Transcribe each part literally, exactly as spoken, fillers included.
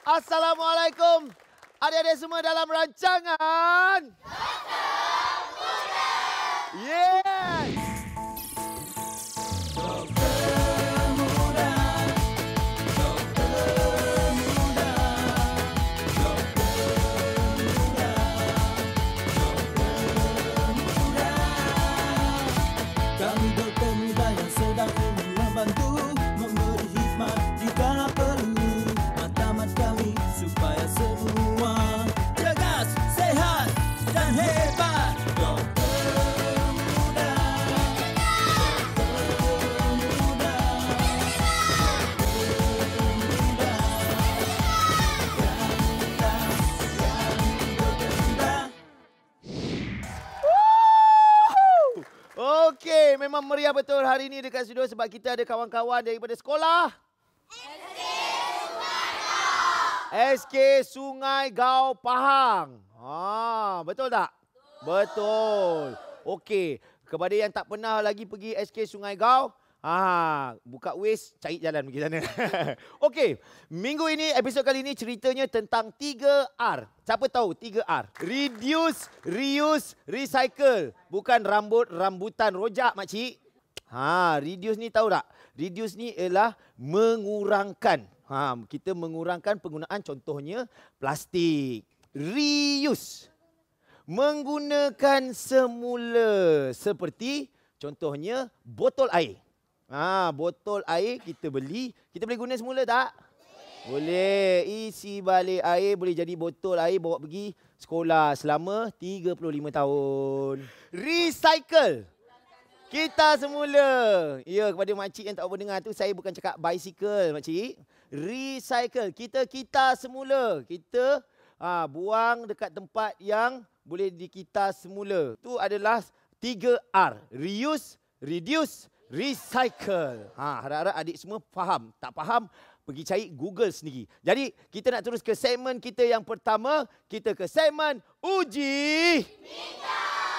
Assalamualaikum. Adik-adik semua dalam rancangan. Doktor Muda. Yes. Okey, memang meriah betul hari ini dekat studio sebab kita ada kawan-kawan daripada sekolah S K Sungai Gau Pahang. Ha, betul tak? Betul. Okey, kepada yang tak pernah lagi pergi S K Sungai Gau, ha, buka Waze, cari jalan pergi sana. Okey, minggu ini, episod kali ini ceritanya tentang tiga R. Siapa tahu tiga R? Reduce, reuse, recycle. Bukan rambut, rambutan rojak, makcik. Ha, reduce ni tahu tak? Reduce ni ialah mengurangkan. Ha, kita mengurangkan penggunaan contohnya plastik. Reuse, menggunakan semula seperti contohnya botol air. Ha, botol air kita beli, kita boleh guna semula tak? Boleh. Isi balik air, boleh jadi botol air bawa pergi sekolah selama tiga puluh lima tahun. Recycle. Kita semula. Ya, kepada makcik yang tak apa dengar tu, saya bukan cakap bicycle, makcik. Recycle. Kita kita semula. Kita ha, buang dekat tempat yang boleh dikita semula. Itu adalah tiga R. Reuse, reduce, recycle. Ha, harap-harap adik semua faham. Tak faham, pergi cari Google sendiri. Jadi, kita nak terus ke segmen kita yang pertama. Kita ke segmen Uji Minda.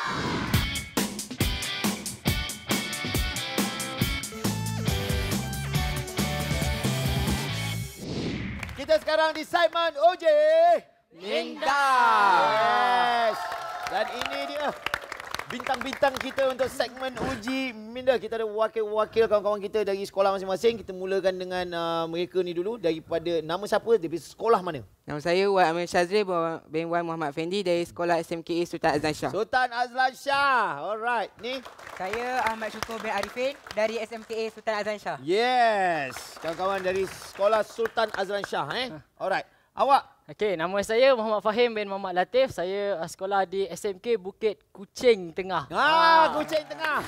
Kita sekarang di segmen Uji Minda. Yes. Dan ini dia bintang-bintang kita untuk segmen Uji Minda. Kita ada wakil-wakil kawan-kawan kita dari sekolah masing-masing. Kita mulakan dengan uh, mereka ni dulu. Daripada nama siapa? Dari sekolah mana? Nama saya Wan Amir Shazri bin Wan Muhammad Fendi dari sekolah S M K A Sultan Azlan Shah. Sultan Azlan Shah. Alright. Ni? Saya Ahmad Syukur bin Arifin dari S M K A Sultan Azlan Shah. Yes. Kawan-kawan dari sekolah Sultan Azlan Shah. Eh? Alright. Awak? Okey, nama saya Muhammad Fahim bin Muhammad Latif. Saya uh, sekolah di S M K Bukit Kuching Tengah. Ah, ah. Kuching Tengah.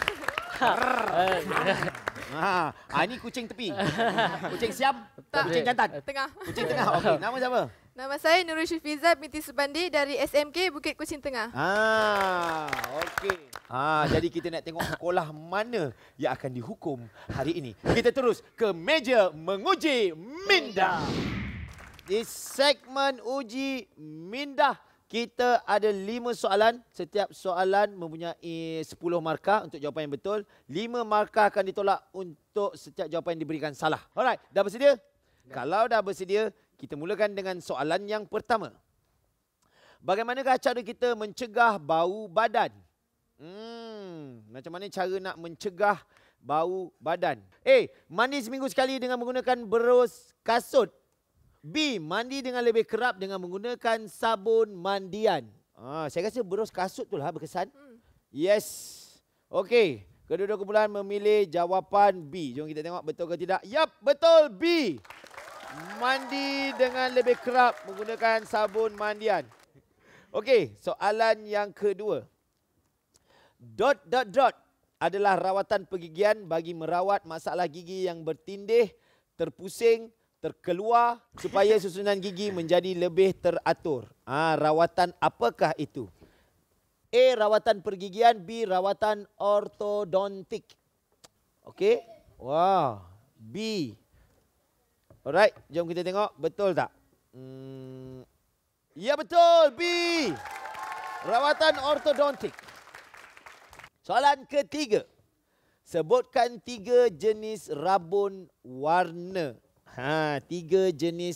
Ha, ah, ini kucing tepi. Kucing siam, tak kucing jantan. Tengah. Kucing tengah. Okey, nama siapa? Nama saya Nurul Syufizah binti Subandi dari S M K Bukit Kucing Tengah. Ah, okey. Ah, jadi kita nak tengok sekolah mana yang akan dihukum hari ini. Kita terus ke meja menguji minda. Di segmen Uji Minda, kita ada lima soalan. Setiap soalan mempunyai sepuluh markah untuk jawapan yang betul. lima markah akan ditolak untuk setiap jawapan yang diberikan salah. Alright, dah bersedia? Dah. Kalau dah bersedia, kita mulakan dengan soalan yang pertama. Bagaimanakah cara kita mencegah bau badan? Hmm, macam mana cara nak mencegah bau badan? A. Mandi seminggu sekali dengan menggunakan berus kasut. B. Mandi dengan lebih kerap dengan menggunakan sabun mandian. Ah, saya rasa berus kasut tu lah berkesan. Hmm. Yes. Okey. Kedua-dua kumpulan memilih jawapan B. Jom kita tengok betul ke tidak. Yap, betul B. Mandi dengan lebih kerap menggunakan sabun mandian. Okey, soalan yang kedua. Dot, dot, dot adalah rawatan pergigian bagi merawat masalah gigi yang bertindih, terpusing, terkeluar supaya susunan gigi menjadi lebih teratur. Ah, rawatan apakah itu? A. Rawatan pergigian. B. Rawatan ortodontik. Okey? Wah. B. Alright, jom kita tengok. Betul tak? Hmm. Ya, betul. B. Rawatan ortodontik. Soalan ketiga. Sebutkan tiga jenis rabun warna. Ha, tiga jenis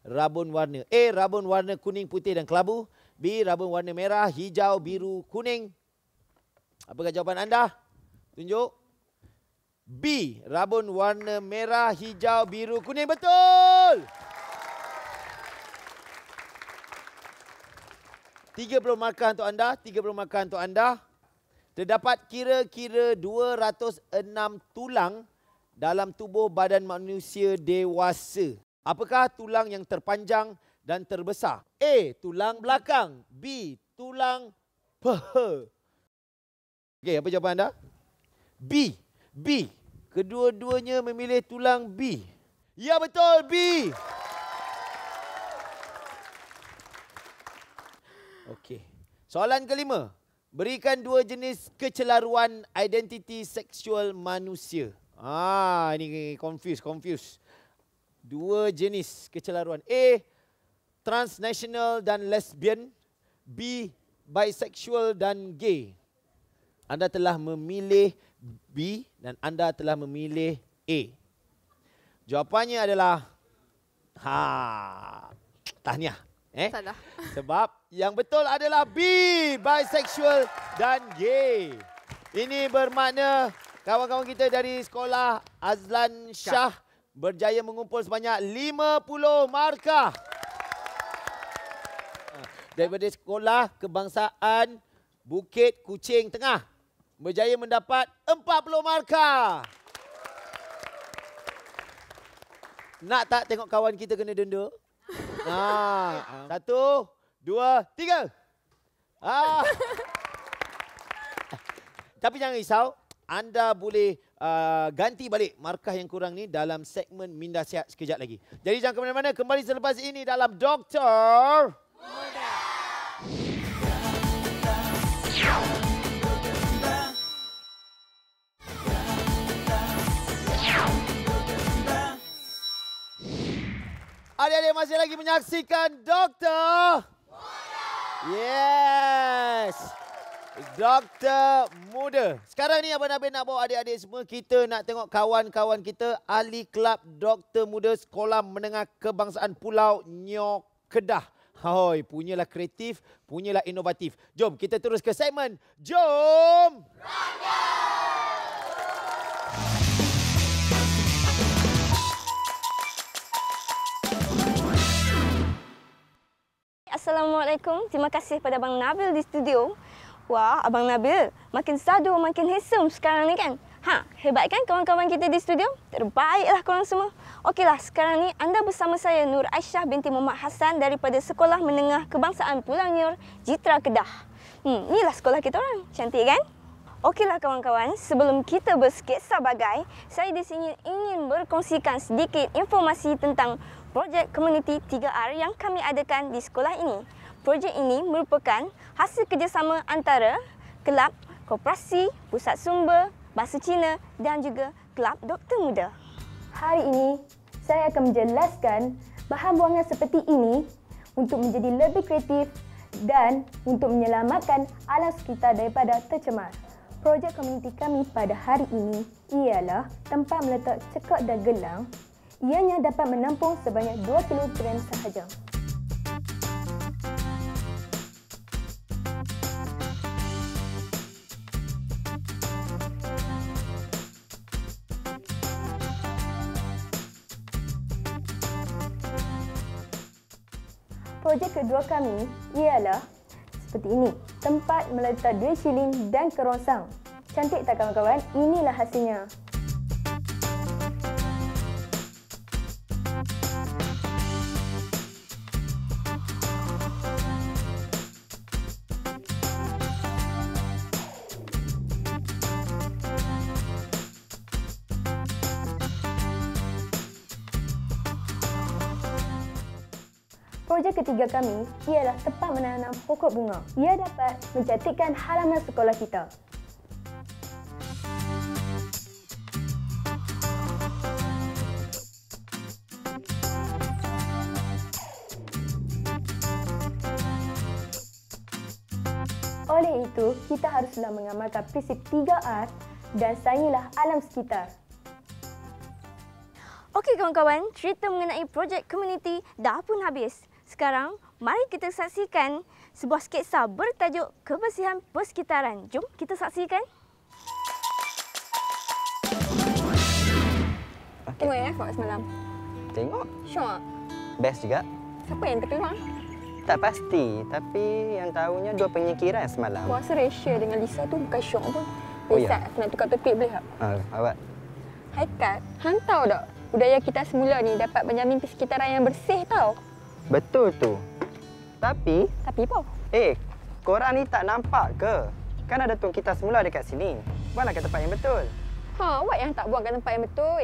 rabun warna. A. Rabun warna kuning, putih dan kelabu. B. Rabun warna merah, hijau, biru, kuning. Apakah jawapan anda? Tunjuk. B. Rabun warna merah, hijau, biru, kuning. Betul! tiga puluh markah untuk anda. tiga puluh markah untuk anda. Terdapat kira-kira dua ratus enam tulang dalam tubuh badan manusia dewasa. Apakah tulang yang terpanjang dan terbesar? A. Tulang belakang. B. Tulang paha. Okey, apa jawapan anda? B. B. Kedua-duanya memilih tulang B. Ya, betul, B. Okey. Soalan kelima. Berikan dua jenis kecelaruan identiti seksual manusia. Ah, ini confuse, confuse. Dua jenis kecelaruan. A. Transnational dan lesbian. B. Bisexual dan gay. Anda telah memilih B dan anda telah memilih A. Jawapannya adalah ha, tahniah. Eh? Salah. Sebab yang betul adalah B. Bisexual dan gay. Ini bermakna kawan-kawan kita dari sekolah Azlan Shah berjaya mengumpul sebanyak lima puluh markah. Daripada sekolah kebangsaan Bukit Kuching Tengah berjaya mendapat empat puluh markah. Nak tak tengok kawan kita kena denda? Ah, satu, dua, tiga. Ah. Tapi jangan risau, anda boleh uh, ganti balik markah yang kurang ni dalam segmen Minda Sihat sekejap lagi. Jadi jangan ke mana-mana, kembali selepas ini dalam Doktor Muda. Adik-adik masih lagi menyaksikan Doktor Muda. Yes. Doktor Muda. Sekarang ni Abang Nabil nak bawa adik-adik semua, kita nak tengok kawan-kawan kita ahli kelab Doktor Muda Sekolah Menengah Kebangsaan Pulau Nyor Kedah. Hoi, punyalah kreatif, punyalah inovatif. Jom kita terus ke segmen Jom Rangga. Assalamualaikum. Terima kasih pada Abang Nabil di studio. Wah, Abang Nabil makin sadu, makin handsome sekarang ni kan? Ha, hebat kan kawan-kawan kita di studio? Terbaiklah korang semua. Okeylah, sekarang ni anda bersama saya Nur Aisyah binti Muhammad Hassan daripada Sekolah Menengah Kebangsaan Pulau Nyor, Jitra Kedah. Hmm, inilah sekolah kita orang. Cantik kan? Okeylah kawan-kawan, sebelum kita bersketsa bagai, saya di sini ingin berkongsikan sedikit informasi tentang projek komuniti tiga R yang kami adakan di sekolah ini. Projek ini merupakan hasil kerjasama antara kelab, koperasi, pusat sumber, bahasa Cina dan juga kelab Doktor Muda. Hari ini, saya akan menjelaskan bahan buangan seperti ini untuk menjadi lebih kreatif dan untuk menyelamatkan alam sekitar daripada tercemar. Projek komuniti kami pada hari ini ialah tempat meletak cekak dan gelang. Ianya dapat menampung sebanyak dua kilogram sahaja. Projek kedua kami ialah seperti ini. Tempat meletak duit shilling dan kerongsang. Cantik tak kawan-kawan? Inilah hasilnya. Projek ketiga kami ialah tempat menanam pokok bunga. Ia dapat mencantikkan halaman sekolah kita. Oleh itu, kita haruslah mengamalkan prinsip tiga R dan sayangilah alam sekitar. Okey kawan-kawan, cerita mengenai projek komuniti dah pun habis. Sekarang, mari kita saksikan sebuah sketsa bertajuk Kebersihan Persekitaran. Jom kita saksikan. Tengok ya Fok semalam. Tengok. Syok. Best juga. Siapa yang terkeluar? Tak pasti, tapi yang tahunya dua penyingkiran semalam. Aku rasa Resha dengan Lisa tu bukan syok pun. Oh, ya? Lisa, aku nak tukar topik boleh tak? Ah, awak. Haikal, hang tahu tak? Budaya kita semula ni dapat menjamin persekitaran yang bersih tau. Betul tu. Tapi, Tapi apa? eh, korang ni tak nampak ke? Kan ada tong kita semula dekat sini. Buanglah ke tempat yang betul. Ha, awak yang tak buang kat tempat yang betul.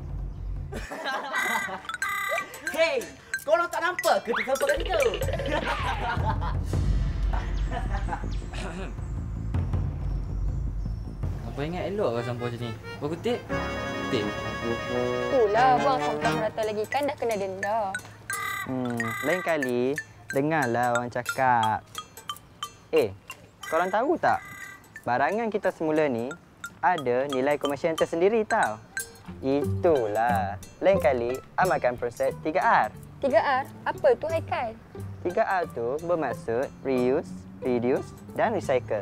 Hei, korang tak nampak ke tukang sampah itu? Apa ingat elok ke sampah macam ni? Kau kutip? Kutip. Itulah, buang sampah merata lagi kan dah kena denda. Hmm, lain kali, dengarlah orang cakap. Eh, korang tahu tak? Barangan kita semula ni ada nilai komersial yang tersendiri tau. Itulah. Lain kali, amalkan konsep tiga R. tiga R? Apa tu Haikal? tiga R tu bermaksud reuse, reduce dan recycle.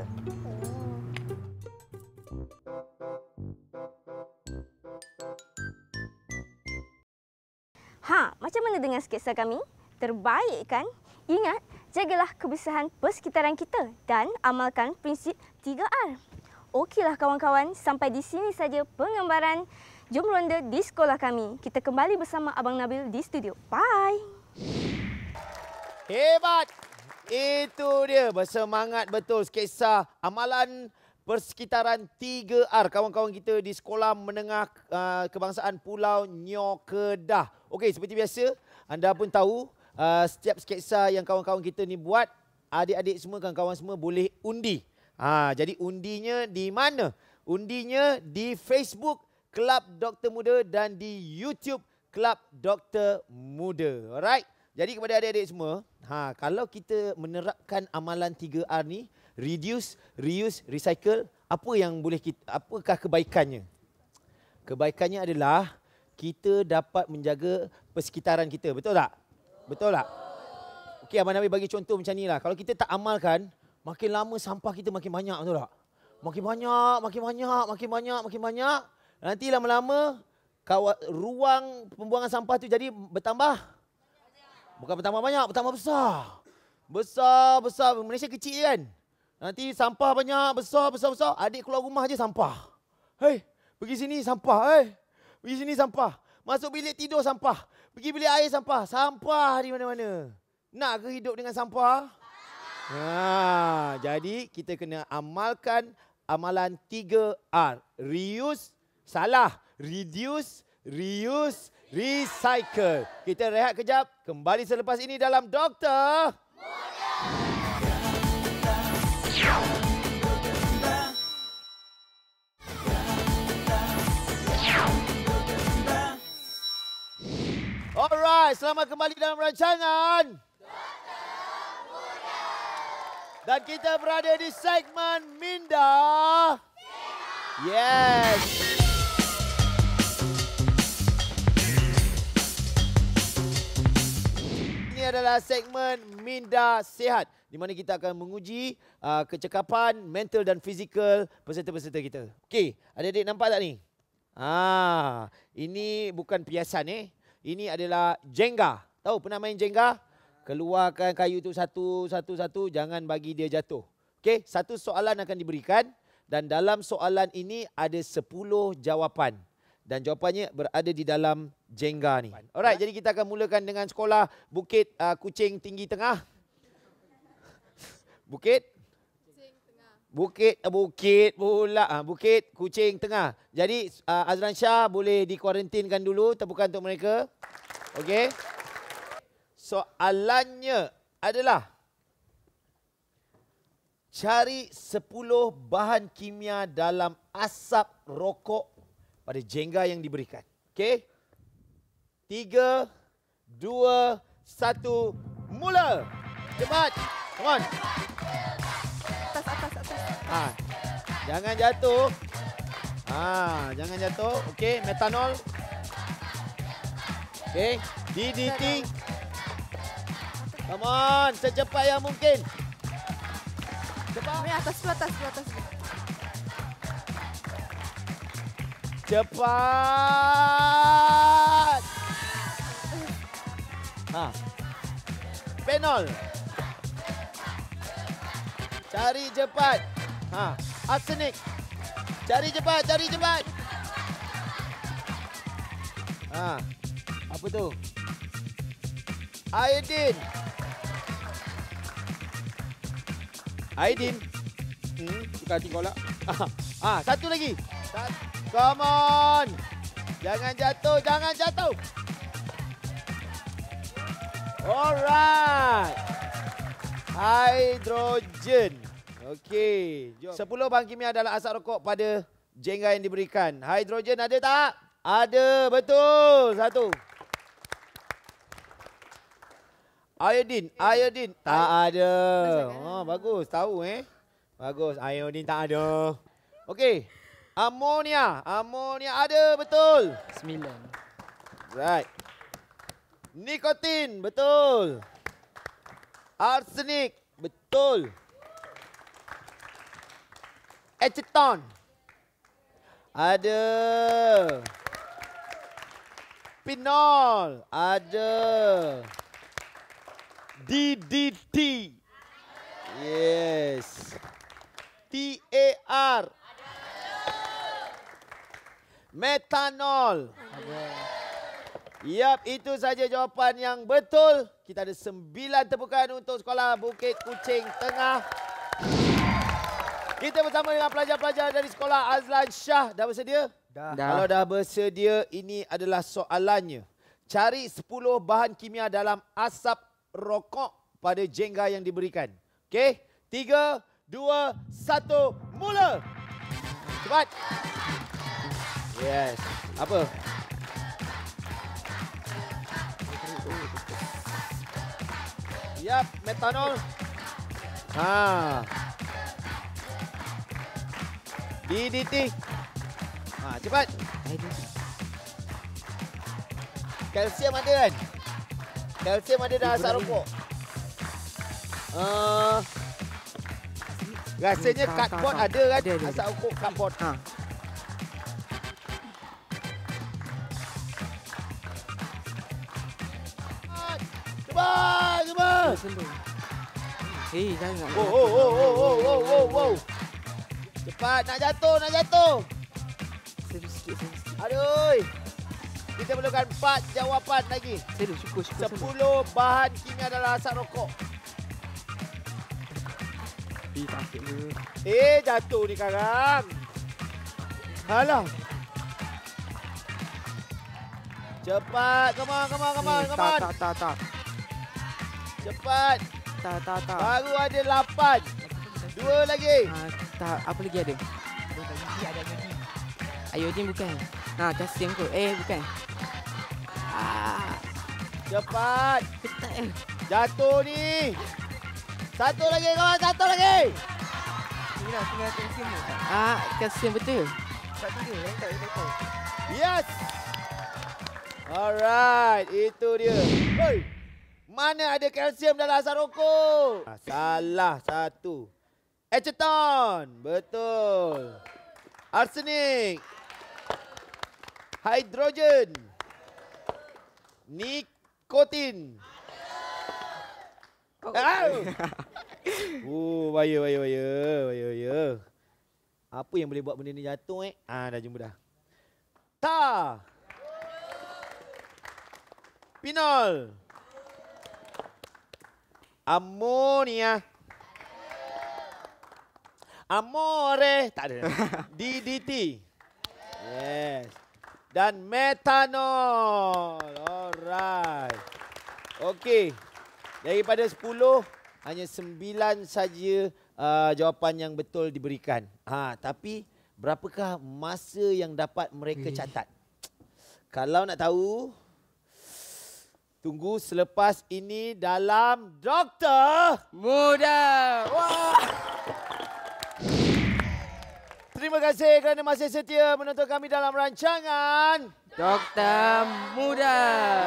Ha, macam mana dengan sketsa kami? Terbaik kan? Ingat, jagalah kebersihan persekitaran kita dan amalkan prinsip tiga R. Okeylah kawan-kawan, sampai di sini saja pengambaran Jom Ronda di sekolah kami. Kita kembali bersama Abang Nabil di studio. Bye! Hebat! Itu dia, bersemangat betul sketsa amalan persekitaran tiga R kawan-kawan kita di Sekolah Menengah uh, Kebangsaan Pulau Nyor Kedah. Okey, seperti biasa, anda pun tahu uh, setiap sketsa yang kawan-kawan kita ni buat, adik-adik semua, kawan-kawan semua boleh undi. Ha, jadi undinya di mana? Undinya di Facebook Kelab Doktor Muda dan di YouTube Kelab Doktor Muda. Alright? Jadi kepada adik-adik semua, ha, kalau kita menerapkan amalan tiga R ni, reduce, reuse, recycle, apa yang boleh kita, apakah kebaikannya? Kebaikannya adalah kita dapat menjaga persekitaran kita. Betul tak? Betul tak? Okey, Abang Nabil bagi contoh macam ni lah. Kalau kita tak amalkan, makin lama sampah kita makin banyak, betul tak? Makin banyak, makin banyak, makin banyak, makin banyak. Nanti lama-lama ruang pembuangan sampah tu jadi bertambah. Bukan bertambah banyak, bertambah besar. Besar, besar. Malaysia kecil kan? Nanti sampah banyak, besar, besar, besar. Adik keluar rumah je sampah. Hei, pergi sini sampah. Hei, pergi sini sampah. Masuk bilik tidur sampah. Pergi bilik air sampah. Sampah di mana-mana. Nak ke hidup dengan sampah? Ha, jadi kita kena amalkan amalan tiga R. Reuse, salah. Reduce, reuse, recycle. Kita rehat kejap. Kembali selepas ini dalam Doktor Alright, selamat kembali dalam rancangan Doktor Muda. Dan kita berada di segmen Minda Sehat. Yes. Ini adalah segmen Minda Sehat, di mana kita akan menguji uh, kecekapan mental dan fizikal peserta-peserta kita. Okey, adik-adik nampak tak ni? Ah, ini bukan piasan eh. Ini adalah Jenga. Tahu pernah main Jenga? Keluarkan kayu tu satu, satu, satu. Jangan bagi dia jatuh. Okey, satu soalan akan diberikan. Dan dalam soalan ini ada sepuluh jawapan. Dan jawapannya berada di dalam Jenga ni. Alright, jadi kita akan mulakan dengan sekolah Bukit uh, Kuching Tinggi Tengah. Bukit? Bukit, uh, Bukit pula. Uh, Bukit Kuching Tengah. Jadi uh, Azran Shah boleh dikuarantinkan dulu. Tepukan untuk mereka. Okey. Soalannya adalah cari sepuluh bahan kimia dalam asap rokok pada Jenga yang diberikan. Okey. Tiga, dua, satu, mula. Cepat. Come on. Atas, atas, atas. Ha. Jangan jatuh. Ha, jangan jatuh. Okey, metanol. Okey, D D T. Come on, secepat yang mungkin. Cepat. Ni atas dulu, atas dulu, atas dulu. Cepat. Ha. Penol. Cari cepat. Ha. Arsenik. Cari cepat, cari cepat. Ha. Apa tu? Aidin. Aidin. Hmm, tukar hati kau lah. Ah, satu lagi. Come on. Jangan jatuh, jangan jatuh. Alright. Hidrogen. Okey. Sepuluh bahan kimia dalam asap rokok pada jenggai yang diberikan. Hidrogen ada tak? Ada, betul. Satu. Iodine, iodine tak ada. Oh, bagus, tahu eh. Bagus, iodine tak ada. Okey. Amonia, amonia ada, betul. Sembilan. Right. Nikotin, betul. Arsenik, betul. Aceton. Ada. Pinol, ada. D D T. Yes. T A R. Metanol. Yap, itu saja jawapan yang betul. Kita ada sembilan tepukan untuk sekolah Bukit Kucing Tengah. Kita bersama dengan pelajar-pelajar dari sekolah Azlan Shah. Dah bersedia? Dah. Kalau dah bersedia, ini adalah soalannya. Cari sepuluh bahan kimia dalam asap rokok pada jenggai yang diberikan. Okey? Tiga, dua, satu, mula! Cepat! Yes. Apa? Yap, metanol. Ha. D D T. Ha, cepat. Kalsium ada kan? Kalsium ada dalam asap rokok. Uh, rasanya tak, cardboard tak, tak. ada kan? Ada, ada, Asap rokok cardboard. Ha. Cepat, cepat. Eh, jangan. Oh, oh, oh, oh, oh, oh, oh, oh. Cepat, nak jatuh, nak jatuh. Sedih sikit, sedih sikit. Aduh. Kita perlukan empat jawapan lagi. Sedih, syukur, syukur. Sepuluh bahan kimia dalam asap rokok. Eh, takut je. Eh, jatuh ni sekarang. Alah. Cepat, come on, come on, come on, Eh, come tak, on. tak, tak, tak. Cepat. Tak, tak, tak. Baru ada lapan. Dua lagi. Ha, tak, apa lagi ada? Iodine bukan. Nah, kalsium kot. Eh, bukan. Ah, Cepat. ketat eh. Jatuh ni. Satu lagi, kawan. Satu lagi. Inilah tinggal kalsium ni. Ah, kalsium betul. Sebab tu dia, yang tak boleh tahu. Yes. Alright, itu dia. Hoi. Mana ada kalsium dalam asap rokok? Ah, salah satu. Aceton. Betul. Arsenik. Hidrogen. Nikotin. Ah. Oh, bahaya, bahaya, bahaya, bahaya, bahaya. Apa yang boleh buat benda ni jatuh eh? Ah, dah jumpa dah. Ta. Pinol. Amonia. Amore. Tak ada. D D T. Yes. Dan metanol. Alright. Okey. Daripada sepuluh, hanya sembilan saja uh, jawapan yang betul diberikan. Ha, tapi berapakah masa yang dapat mereka catat? Kalau nak tahu, tunggu selepas ini dalam Doktor Muda. Wah! Terima kasih kerana masih setia menonton kami dalam rancangan Doktor Muda.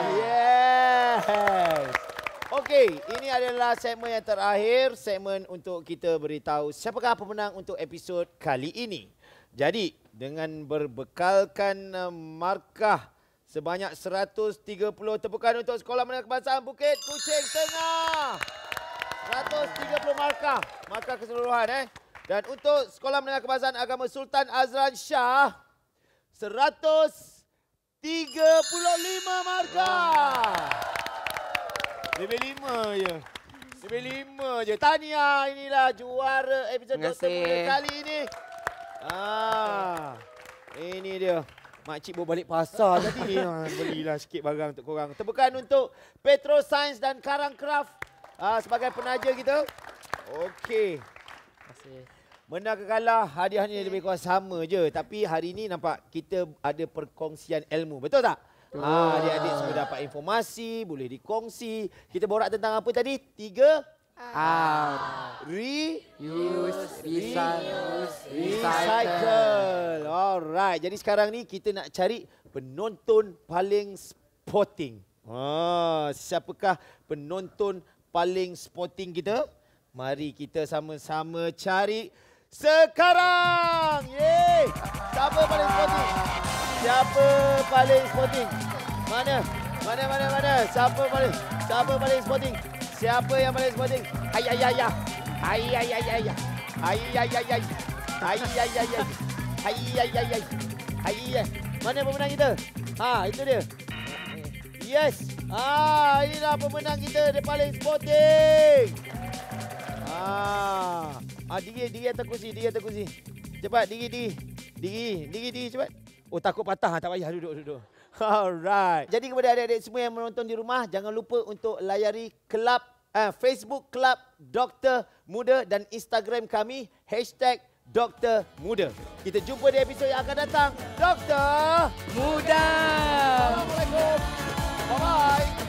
Yes. Okey, ini adalah segmen yang terakhir, segmen untuk kita beritahu siapakah pemenang untuk episod kali ini. Jadi, dengan berbekalkan uh, markah sebanyak seratus tiga puluh tepukan untuk Sekolah Menengah Kebangsaan Bukit Kuching Tengah. seratus tiga puluh markah, markah keseluruhan eh. Dan untuk Sekolah Menengah Kebangsaan Agama Sultan Azlan Shah, seratus tiga puluh lima markah. Lebih lima je. Lebih lima je. Tahniah, inilah juara episod Doktor Muda kali ini. Ah, ini dia. Makcik bawa balik pasar tadi. Ah, belilah sikit barang untuk korang. Tepukan untuk Petro Sains dan Karang Craft ah, sebagai penaja kita. Okey. Terima kasih. Menang ke kalah, hadiahnya lebih kurang sama je. Tapi hari ini nampak kita ada perkongsian ilmu. Betul tak? Ha, adik-adik semua dapat informasi, boleh dikongsi. Kita borak tentang apa tadi? Tiga R. Re Use, recycle, recycle. Alright. Jadi sekarang ni kita nak cari penonton paling sporting. Ha, siapakah penonton paling sporting kita? Mari kita sama-sama cari sekarang. Yeay! Siapa paling sporting? Siapa paling sporting? Mana? Mana, mana, mana? Siapa paling? Siapa paling sporting? Siapa yang paling sporting? Ay, ay, ay, ay. Ay, ay, ay, ay. Ay, ay, ay, ay. Ay, ay, ay, ay. Ay, ay, ay, ay. Ay, ay. Mana pemenang kita? Ha, itu dia. Yes. Ah, inilah pemenang kita. Dia paling sporting. Ah, ah diri, diri atas kursi, diri atas kursi. Cepat, diri, diri. Diri, diri, diri, cepat. Oh, takut patah. Tak payah, duduk, duduk. Alright. Jadi kepada adik-adik semua yang menonton di rumah, jangan lupa untuk layari kelab, eh, Facebook Kelab Doktor Muda dan Instagram kami, hashtag Doktor Muda. Kita jumpa di episod yang akan datang. Doktor Muda!